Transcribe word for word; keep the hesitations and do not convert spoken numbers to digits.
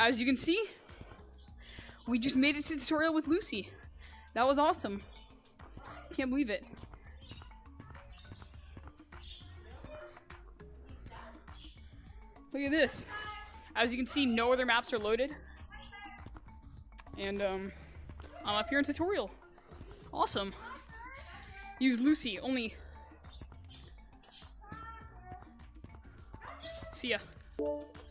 as you can see, we just made it to tutorial with Lucy. That was awesome. Can't believe it. Look at this. As you can see, no other maps are loaded. And um, I'm up here in tutorial. Awesome. Use Lucy only. See ya.